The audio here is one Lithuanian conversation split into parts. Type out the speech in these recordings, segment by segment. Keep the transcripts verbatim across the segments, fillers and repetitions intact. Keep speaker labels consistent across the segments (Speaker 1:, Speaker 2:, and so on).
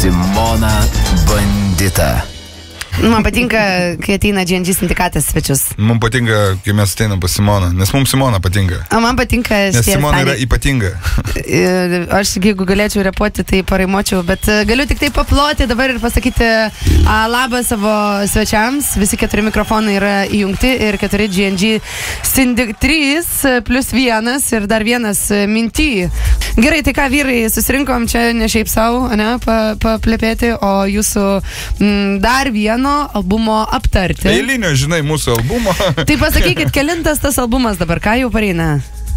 Speaker 1: Simona Bandita.
Speaker 2: Man patinka, kai ateina G N G sindikatas svečius.
Speaker 3: Man patinka, kai mes ateinam pas Simoną, nes mums Simona patinka.
Speaker 2: O man patinka
Speaker 3: nes Simona yra ypatinga.
Speaker 2: Aš, jeigu galėčiau repuoti, tai paraimuočiau, bet galiu tik tai paploti dabar ir pasakyti a, labą savo svečiams. Visi keturi mikrofonai yra įjungti ir keturi G N G sindik trys plus vienas ir dar vienas minty. Gerai, tai ką, vyrai, susirinkom čia ne šiaip savo, ne, paplepėti, o jūsų m, dar vieną albumo aptarti.
Speaker 3: Eilinio, žinai, mūsų albumo.
Speaker 2: Tai pasakykit, kelintas tas albumas dabar, ką jau pareina?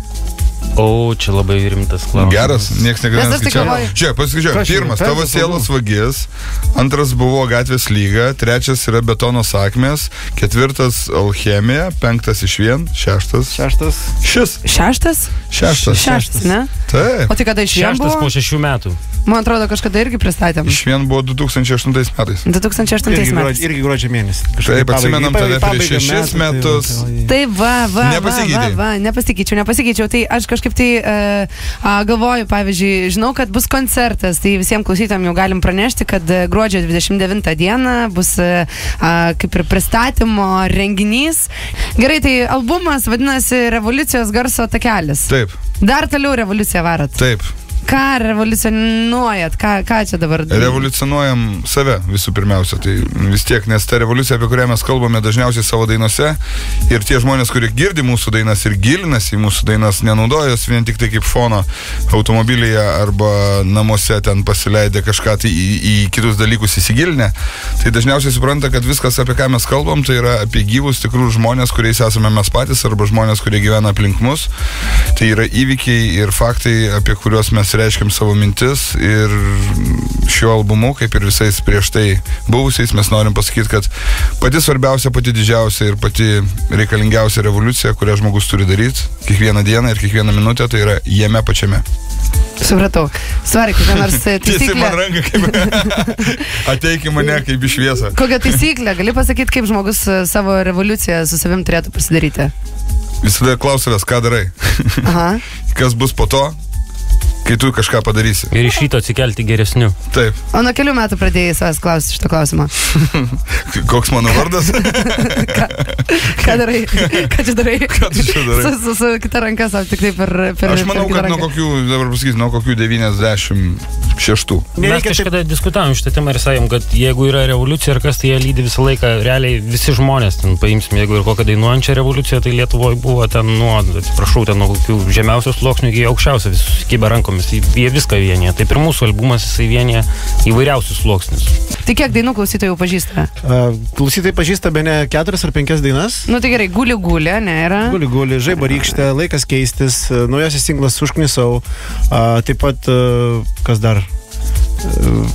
Speaker 4: O, čia labai rimtas klausimas.
Speaker 3: Geras, nieks niekada neskaičiavo. Žiūrėk, pasižiūrėk, pirmas tavo sielos vagis, antras buvo Gatvės lyga, trečias yra Betono sakmės, ketvirtas Alchemija, penktas Išvien, šeštas.
Speaker 4: Šeštas.
Speaker 3: Šis.
Speaker 2: Šeštas?
Speaker 3: Šeštas.
Speaker 2: Šeštas, ne?
Speaker 3: Taip.
Speaker 2: O tai kada Išvien buvo?
Speaker 4: Šeštas po šešių metų.
Speaker 2: Man atrodo, kažkada irgi pristatėm.
Speaker 3: Išvien buvo du tūkstančiai aštuntais metais.
Speaker 2: du tūkstančiai aštuntais metais.
Speaker 5: Irgi gruodžio mėnesį.
Speaker 3: Taip, atsimenam tada prieš šešis metus.
Speaker 2: Tai va, va,
Speaker 3: nepasikeičiau.
Speaker 2: va, va, nepasikeičiau, nepasikeičiau. Tai aš kažkaip tai uh, galvoju, pavyzdžiui, žinau, kad bus koncertas, tai visiems klausytam jau galim pranešti, kad gruodžio dvidešimt devintą dieną bus uh, kaip ir pristatymo renginys. Gerai, tai albumas vadinasi Revoliucijos garso takelis.
Speaker 3: Taip.
Speaker 2: Dar toliau revoliuciją varat.
Speaker 3: Taip.
Speaker 2: Ką revoliucionuojat? Ką, ką čia dabar?
Speaker 3: Revoliucionuojam save visų pirmiausia. Tai vis tiek, nes ta revoliucija, apie kurią mes kalbame dažniausiai savo dainose, ir tie žmonės, kurie girdi mūsų dainas ir gilinasi į mūsų dainas, nenaudojas vien tik tai kaip fono automobilyje arba namuose ten pasileidę kažką tai į, į kitus dalykus įsigilinę. Tai dažniausiai supranta, kad viskas, apie ką mes kalbam, tai yra apie gyvus tikrus žmonės, kuriais esame mes patys, arba žmonės, kurie gyvena aplink mus. Tai yra įvykiai ir faktai, apie kuriuos mes reiškiam savo mintis, ir šiuo albumu, kaip ir visais prieš tai buvusiais, mes norim pasakyti, kad pati svarbiausia, pati didžiausia ir pati reikalingiausia revoliucija, kurią žmogus turi daryti kiekvieną dieną ir kiekvieną minutę, tai yra jame pačiame.
Speaker 2: Supratau. Svarai, kokia nors taisyklė.
Speaker 3: Tiesi man ranką, kaip ateik į mane kaip į šviesą.
Speaker 2: Kokia taisyklė? Gali pasakyti, kaip žmogus savo revoliuciją su savim turėtų pasidaryti?
Speaker 3: Visada klausavęs, ką darai.
Speaker 2: Aha.
Speaker 3: Kas bus po to, kai tu kažką padarysi.
Speaker 4: Ir iš ryto atsikelti geresniu.
Speaker 3: Taip.
Speaker 2: O nuo kelių metų pradėjai savęs klausti šito klausimo?
Speaker 3: Koks mano vardas?
Speaker 2: ką, ką darai? Ką čia darai?
Speaker 3: Ką tu čia darai?
Speaker 2: Su, su, su kita ranka savo tik tai per, per
Speaker 3: Aš manau,
Speaker 2: per
Speaker 3: kad nuo kokių, dabar pasakysiu, nuo kokių devyniasdešimt šeštų.
Speaker 4: Mes kažkada taip... diskutavom šitą temą ir sakėm, kad jeigu yra revoliucija ir kas tai ją lydi visą laiką, realiai visi žmonės, ten paimsim, jeigu ir kokią dainuojančią revoliuciją, tai Lietuvoje buvo ten nuo, atsiprašau, ten nuo kokių žemiausios sluoksnių iki aukščiausio, visi susikibę rankomis, jie viską vienyje. Taip ir mūsų albumas, jisai vienyje įvairiausius sluoksnius.
Speaker 2: Tai kiek dainų klausytojų pažįsta?
Speaker 5: Uh, klausytojai pažįsta bene keturias ar penkias dainas.
Speaker 2: Nu tai gerai, guli guli, ne yra?
Speaker 5: Guli guli, Žaibo rykštė, Laikas keistis, naujasis singlas Užknisau, uh, taip pat, uh, kas dar? Uh,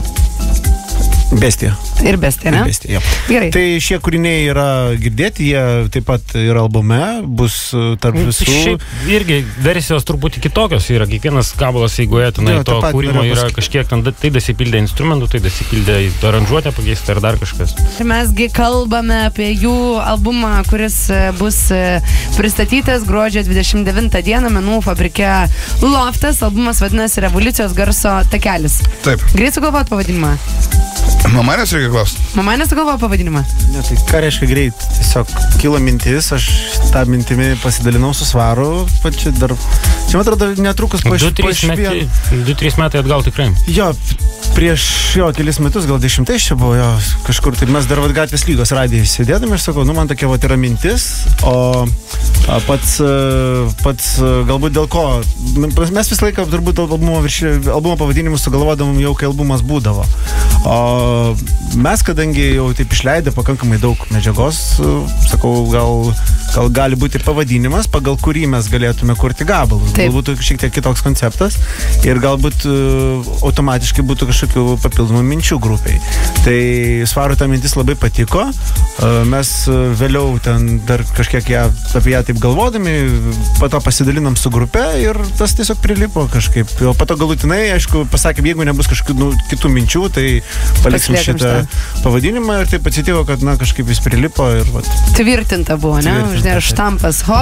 Speaker 5: Bestija.
Speaker 2: Ir Bestija, ne?
Speaker 5: Bestija, ja.
Speaker 2: Gerai.
Speaker 5: Tai šie kūriniai yra girdėti, jie taip pat yra albume, bus tarp visų.
Speaker 4: Šiaip irgi versijos truputį kitokios yra, kiekvienas gabalas, jeigu tenai
Speaker 5: ja,
Speaker 4: to kūrimo yra kažkiek, ten, tai dasipildė instrumentų, tai dasipildė aranžuotę pakeista ir dar kažkas.
Speaker 2: Mesgi kalbame apie jų albumą, kuris bus pristatytas gruodžio dvidešimt devintą dieną Menų fabrike Loftas. Albumas vadinasi Revoliucijos garso takelis.
Speaker 3: Taip.
Speaker 2: Greit sugalvot pavadinimą?
Speaker 3: Mamanės reikia klausti.
Speaker 2: Mamanės sugalvojo pavadinimą?
Speaker 5: Ne, tai ką reiškia greit? Tiesiog kilo mintis, aš tą mintimį pasidalinau su Svaru, pačiu dar... Čia, man atrodo, netrukus po išvien.
Speaker 4: Du, trys metai atgal tikrai.
Speaker 5: Jo, prieš jo kelis metus, gal dešimtais čia buvo, jo, kažkur, tai mes dar vat Gatvės lygos radijai sėdėdami, aš sakau, nu, man tokia vat yra mintis, o a, pats, pats, galbūt dėl ko, mes visą laiką turbūt albumo, albumo pavadinimus sugalvodom jau, kai albumas būdavo. O mes, kadangi jau taip išleidę pakankamai daug medžiagos, sakau, gal, gal gali būti pavadinimas, pagal kurį mes galėtume kurti gabalus. Galbūt šiek tiek kitoks konceptas ir galbūt uh, automatiškai būtų kažkokių papildomų minčių grupiai. Tai Svaru ta mintis labai patiko. Uh, mes uh, vėliau ten dar kažkiek ją, apie ją taip galvodami, po to pasidalinom su grupe ir tas tiesiog prilipo kažkaip. O po to galutinai, aišku, pasakėm, jeigu nebus kažkokių nu, kitų minčių, tai paliksim šitą pavadinimą ir taip atsitiko, kad na, kažkaip jis prilipo ir vat.
Speaker 2: Tvirtinta buvo, ne? Uždėjo štampas hop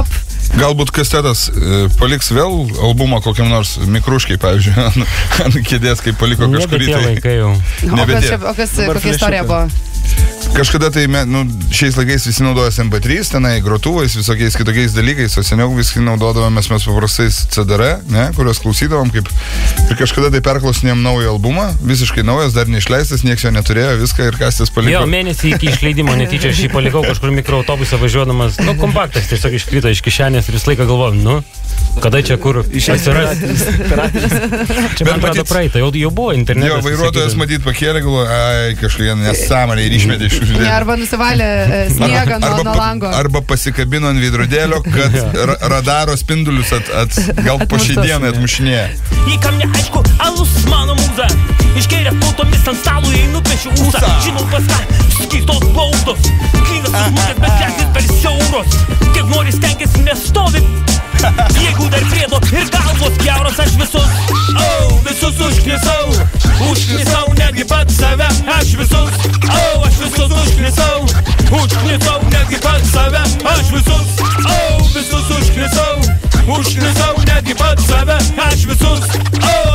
Speaker 3: Galbūt kastetas e, paliks vėl albumą kokiam nors mikruškai, pavyzdžiui, ant, ant kėdės, kaip paliko kažkurį.
Speaker 4: Nebe tie laikai jau.
Speaker 2: O kas, čia, o kas kokia istorija buvo?
Speaker 3: Kažkada tai, nu, šiais laikais visi naudojasi em pė trys, tenai grotuvais, visokiais kitokiais dalykais, o seniau visi naudodavomės mes paprastais ce de er, ne, kurios klausydavom, kaip ir kažkada tai perklausinėjom naują albumą, visiškai naujas, dar neišleistas, nieks jo neturėjo, viską ir kastis paliko.
Speaker 4: Jo, mėnesį iki išleidimo netyčia aš jį palikau kažkur mikroautobusą važiuodamas, nu, kompaktas tiesiog iškrito iš kišenės ir visą laiką galvojom, nu, kada čia kur atsiras. Čia man atrodo praeitą, jau, jau buvo internetas.
Speaker 3: Jo, vairuotojas matyt pakėlė, galvoja, ai, kažkokia nesąmonė ir išmetė iš uždėlį.
Speaker 2: Ne, arba nusivalė sniegą nuo, nuo lango.
Speaker 3: Arba pasikabino ant veidrodėlio, kad ra radaro spindulius at, at, gal po šiai dienai atmušinėja.
Speaker 6: Jei kam neaišku, alus mano mūza. Išgėrė putomis ant stalų, jei nupešiu ūsą. Žinau pas ką, skystos plautos. Knygas susmūkės, bet lesis per siauros. Kaip nori stengiasi nestovi. Jeigu dar priedo ir galvos kiauros, aš visus, oh, visus užknisau. Užknisau netgi pat save, aš visus, oh, aš visus užknisau. Užknisau netgi pat save, aš visus, oh, visus užknisau. Užknisau netgi pat save, aš visus, oh.